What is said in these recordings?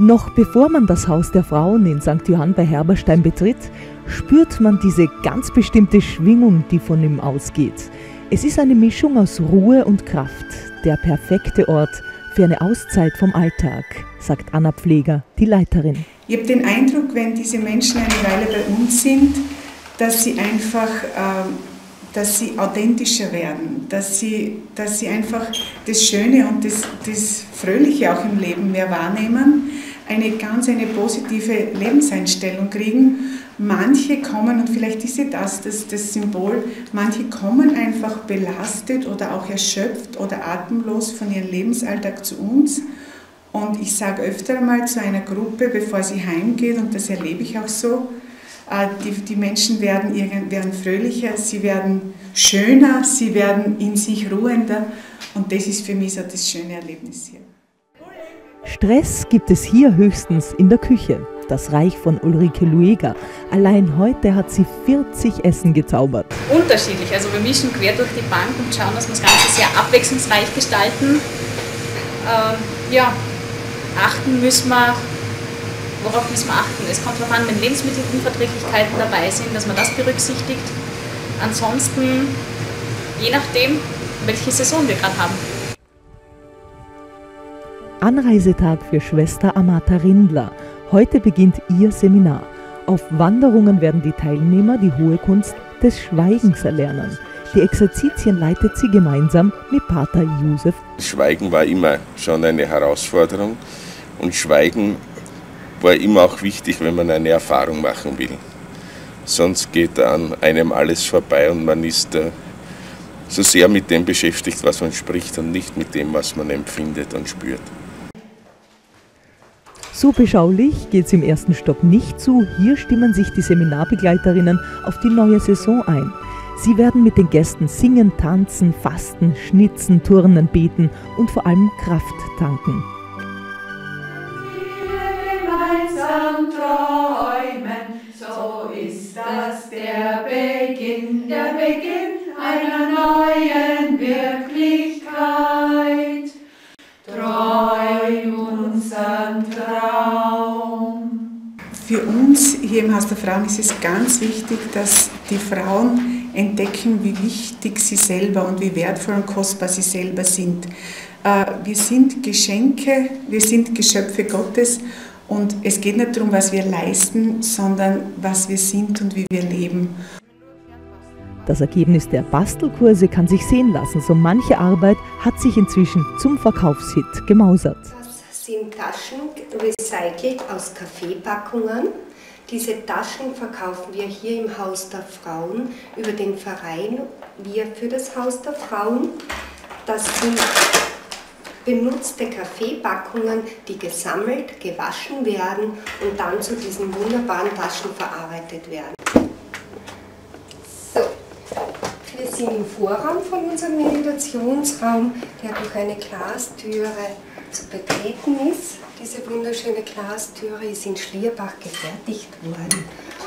Noch bevor man das Haus der Frauen in St. Johann bei Herberstein betritt, spürt man diese ganz bestimmte Schwingung, die von ihm ausgeht. Es ist eine Mischung aus Ruhe und Kraft, der perfekte Ort für eine Auszeit vom Alltag, sagt Anna Pfleger, die Leiterin. Ich habe den Eindruck, wenn diese Menschen eine Weile bei uns sind, dass sie einfach dass sie authentischer werden, dass sie einfach das Schöne und das Fröhliche auch im Leben mehr wahrnehmen, eine positive Lebenseinstellung kriegen. Manche kommen, und vielleicht ist das Symbol, manche kommen einfach belastet oder auch erschöpft oder atemlos von ihrem Lebensalltag zu uns. Und ich sage öfter einmal zu einer Gruppe, bevor sie heimgeht, und das erlebe ich auch so, die Menschen werden fröhlicher, sie werden schöner, sie werden in sich ruhender, und das ist für mich so das schöne Erlebnis hier. Stress gibt es hier höchstens in der Küche. Das Reich von Ulrike Lueger. Allein heute hat sie 40 Essen gezaubert. Unterschiedlich, also wir mischen quer durch die Bank und schauen, dass wir das Ganze sehr abwechslungsreich gestalten. Achten müssen wir. Worauf müssen wir achten? Es kommt darauf an, wenn Lebensmittelunverträglichkeiten dabei sind, dass man das berücksichtigt. Ansonsten, je nachdem, welche Saison wir gerade haben. Anreisetag für Schwester Amata Rindler. Heute beginnt ihr Seminar. Auf Wanderungen werden die Teilnehmer die hohe Kunst des Schweigens erlernen. Die Exerzitien leitet sie gemeinsam mit Pater Josef. Schweigen war immer schon eine Herausforderung, und Schweigen war immer auch wichtig, wenn man eine Erfahrung machen will. Sonst geht an einem alles vorbei und man ist so sehr mit dem beschäftigt, was man spricht, und nicht mit dem, was man empfindet und spürt. So beschaulich geht es im ersten Stock nicht zu. Hier stimmen sich die Seminarbegleiterinnen auf die neue Saison ein. Sie werden mit den Gästen singen, tanzen, fasten, schnitzen, turnen, beten und vor allem Kraft tanken. Träumen, so ist das der Beginn einer neuen Wirklichkeit. Träum unseren Traum. Für uns hier im Haus der Frauen ist es ganz wichtig, dass die Frauen entdecken, wie wichtig sie selber und wie wertvoll und kostbar sie selber sind. Wir sind Geschenke, wir sind Geschöpfe Gottes. Und es geht nicht darum, was wir leisten, sondern was wir sind und wie wir leben. Das Ergebnis der Bastelkurse kann sich sehen lassen. So manche Arbeit hat sich inzwischen zum Verkaufshit gemausert. Das sind Taschen recycelt aus Kaffeepackungen. Diese Taschen verkaufen wir hier im Haus der Frauen über den Verein Wir für das Haus der Frauen. Das sind benutzte Kaffeepackungen, die gesammelt, gewaschen werden und dann zu diesen wunderbaren Taschen verarbeitet werden. So, wir sind im Vorraum von unserem Meditationsraum, der durch eine Glastüre zu betreten ist. Diese wunderschöne Glastüre ist in Schlierbach gefertigt worden.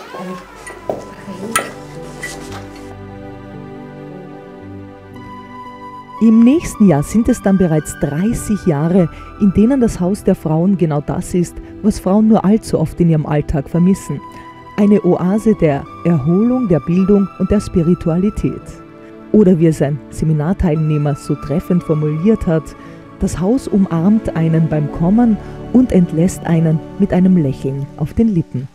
Im nächsten Jahr sind es dann bereits 30 Jahre, in denen das Haus der Frauen genau das ist, was Frauen nur allzu oft in ihrem Alltag vermissen. Eine Oase der Erholung, der Bildung und der Spiritualität. Oder wie es ein Seminarteilnehmer so treffend formuliert hat: Das Haus umarmt einen beim Kommen und entlässt einen mit einem Lächeln auf den Lippen.